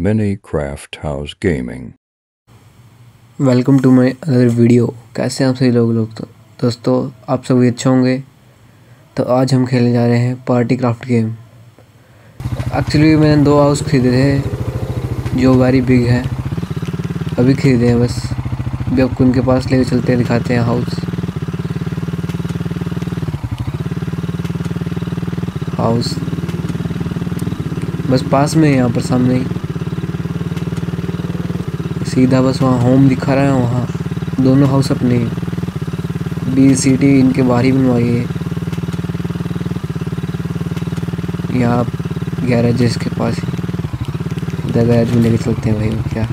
Mini Craft House Gaming. Welcome to my other video. कैसे हैं आप सभी लोग तो दोस्तों, आप सभी अच्छे होंगे। तो आज हम खेलने जा रहे हैं पार्टी क्राफ्ट गेम। एक्चुअली मैंने 2 हाउस खरीदे थे जो वेरी बिग है, अभी खरीदे हैं बस। अभी आपको उनके पास लेके चलते हैं, दिखाते हैं हाउस बस पास में है, यहाँ पर सामने ही सीधा बस वहाँ होम दिखा रहा है। वहाँ दोनों हाउस अपने BCT इनके बाहर ही बनवाई है। यहाँ गैरेज के पास ही, इधर गैरेज में लेके चलते हैं भाई। क्या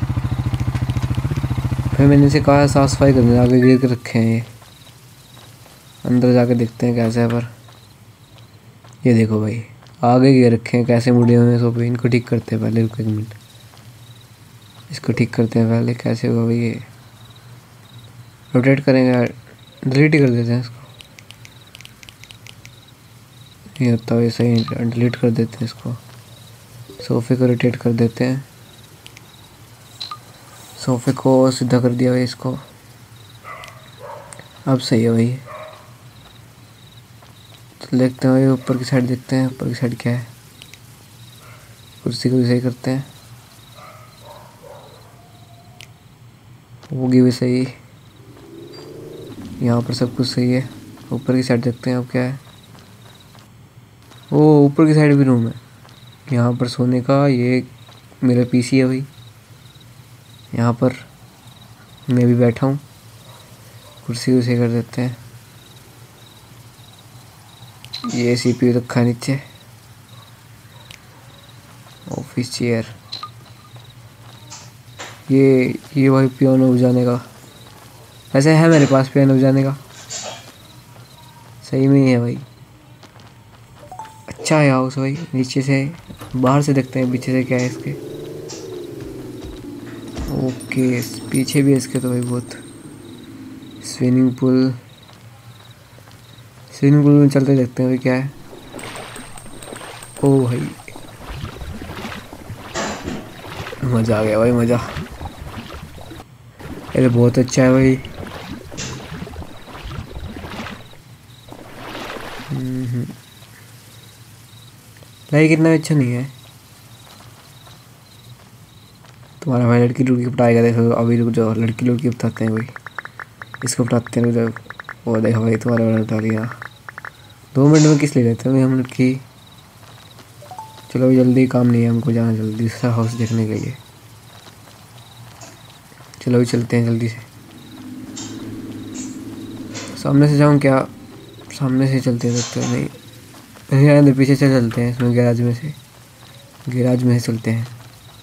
फिर मैंने इसे कहा साफ़ सफाई करने, आगे गिर के रखे हैं ये। अंदर जाके देखते हैं कैसे है। पर ये देखो भाई, आगे गिर रखे हैं, कैसे मुड़े हुए हैं सोफे। इनको ठीक करते हैं पहले, रुको 1 मिनट, इसको ठीक करते हैं पहले। कैसे होगा भाई ये, रोटेट करेंगे, डिलीट ही कर देते हैं इसको। ये होता है सही, डिलीट कर देते हैं इसको। सोफ़े को रोटेट कर देते हैं, सोफ़े को सीधा कर दिया भाई इसको। अब सही है भाई। तो देखते हैं भाई, ऊपर की साइड देखते हैं, ऊपर की साइड क्या है। कुर्सी को भी सही करते हैं, होगी भी सही। यहाँ पर सब कुछ सही है। ऊपर की साइड देखते हैं अब क्या है। ओ, ऊपर की साइड भी रूम है यहाँ पर सोने का। ये मेरा PC है भाई, यहाँ पर मैं भी बैठा हूँ। कुर्सी को सही कर देते हैं। ये CPU रखा है नीचे, ऑफिस चेयर। ये भाई पियानो बजाने का, वैसे है मेरे पास पियानो बजाने का, सही में ही है भाई। अच्छा है हाउस भाई। नीचे से बाहर से देखते हैं पीछे से क्या है इसके। ओके, पीछे भी है इसके तो भाई बहुत। स्विमिंग पूल में चलते देखते हैं भाई क्या है। ओ भाई, मज़ा आ गया भाई, मज़ा। अरे बहुत अच्छा है भाई। लाइक इतना अच्छा नहीं है तुम्हारा भाई। लड़की लुड़की पटाएगा, देखो अभी रुक जाओ। लड़की लुड़की बताते हैं भाई, इसको पटाते हैं। रुक जाओ, वो देखो भाई तुम्हारा वाला उठा लिया। 2 मिनट में किस ले लेते हैं भाई हम लड़की। चलो भाई, जल्दी काम नहीं है हमको, जाना जल्दी दूसरा हाउस देखने के लिए। चलो भी चलते हैं जल्दी से। सामने से जाऊँ क्या? सामने से चलते हैं, देखते हैं। नहीं नहीं, पीछे से चलते हैं, इसमें गैराज में से चलते हैं।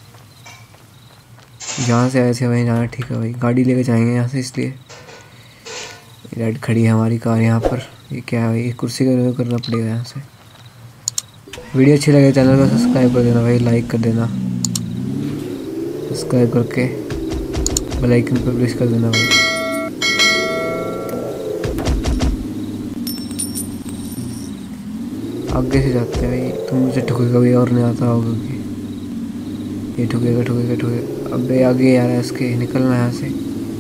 जहाँ से आए थे वहीं जाना ठीक है भाई। गाड़ी लेकर जाएंगे यहाँ से, इसलिए रेड खड़ी है हमारी कार यहाँ पर। ये क्या है भाई, कुर्सी का रिमूव करना पड़ेगा यहाँ से। वीडियो अच्छी लगे चैनल को सब्सक्राइब कर देना भाई, लाइक कर देना, सब्सक्राइब करके बेल आइकन पर प्रेस कर देना भाई। आगे से जाते हैं भाई। तुम मुझे ठुकेगा भी और नहीं आता होगा कि ये ठुकेगा। अबे आगे यार है इसके, निकलना है यहाँ से।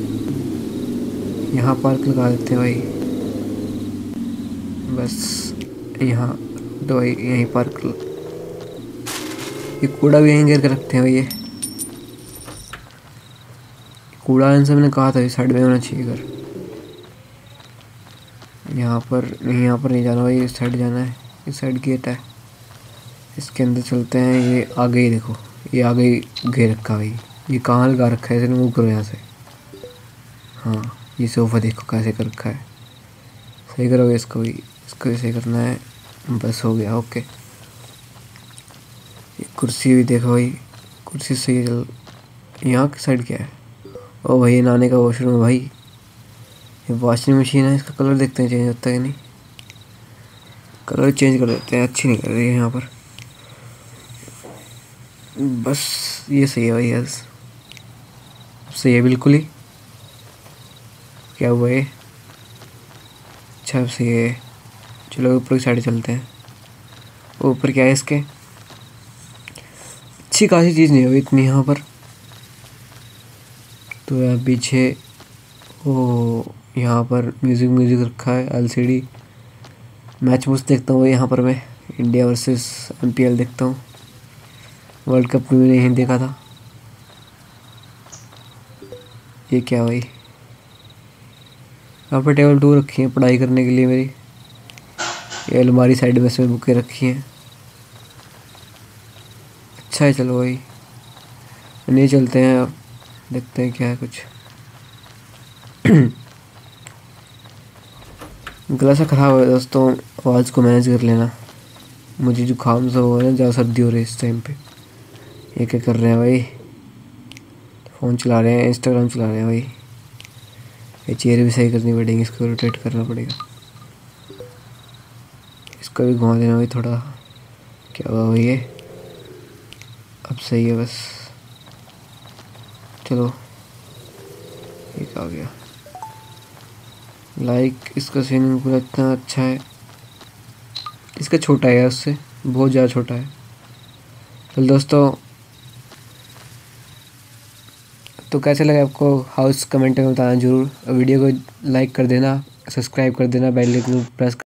यहाँ पार्क लगा देते हैं भाई, बस यहाँ तो भाई यहीं पार्क। ये कूड़ा भी यहीं गिर के रखते हैं भाई। ये कूड़ा इनसे मैंने कहा था इस साइड में होना चाहिए घर। यहाँ पर नहीं जाना भाई, इस साइड जाना है। इस साइड गेट है, इसके अंदर चलते हैं। ये आगे ही देखो, ये आगे ही घेर रखा भाई। ये कहाँ लगा रखा है, इसे मूव करो यहाँ से। हाँ, ये सोफ़ा देखो कैसे कर रखा है। सही करोगे इसको भी सही करना है। बस हो गया, ओके। ये कुर्सी भी देखो भाई, कुर्सी सही है। चल, यहाँ की साइड क्या है? ओ भाई, नहाने का वॉशरूम है भाई। ये वॉशिंग मशीन है, इसका कलर देखते हैं चेंज होता है कि नहीं। कलर चेंज कर देते हैं, अच्छी नहीं कर रही है यहाँ पर। बस ये सही है भाई, यस सही है बिल्कुल ही। क्या हुआ है? अच्छा सही है। चलो ऊपर की साइड चलते हैं। ऊपर क्या है इसके? अच्छी खासी चीज़ नहीं है इतनी यहाँ पर। तो यार पीछे ओ यहाँ पर म्यूज़िक रखा है, एलसीडी। मैच मुझ देखता हूँ यहाँ पर मैं, इंडिया वर्सेस एमपीएल देखता हूँ। वर्ल्ड कप में मैंने यहीं देखा था। ये क्या भाई, यहाँ पर टेबल 2 रखी है पढ़ाई करने के लिए मेरी। ये अलमारी साइड में से बुकें रखी हैं। अच्छा है, चलो भाई नहीं चलते हैं, देखते हैं क्या है कुछ। गला सा ख़राब है दोस्तों, आवाज़ को मैनेज कर लेना। मुझे जुकाम सा हो रहा है, ज़्यादा सर्दी हो रही है इस टाइम पे। ये क्या कर रहे हैं भाई, फ़ोन चला रहे हैं, इंस्टाग्राम चला रहे हैं भाई। ये चेयर भी सही करनी पड़ेगी, इसको रोटेट करना पड़ेगा। इसको भी घुमा देना भाई थोड़ा। क्या हुआ भाई, ये अब सही है बस। चलो एक आ गया। लाइक इसका स्विमिंग पूल इतना अच्छा है, इसका छोटा है उससे, बहुत ज़्यादा छोटा है। चल दोस्तों, तो कैसे लगा आपको हाउस, कमेंट में बताना ज़रूर। वीडियो को लाइक कर देना, सब्सक्राइब कर देना, बेल आइकन प्रेस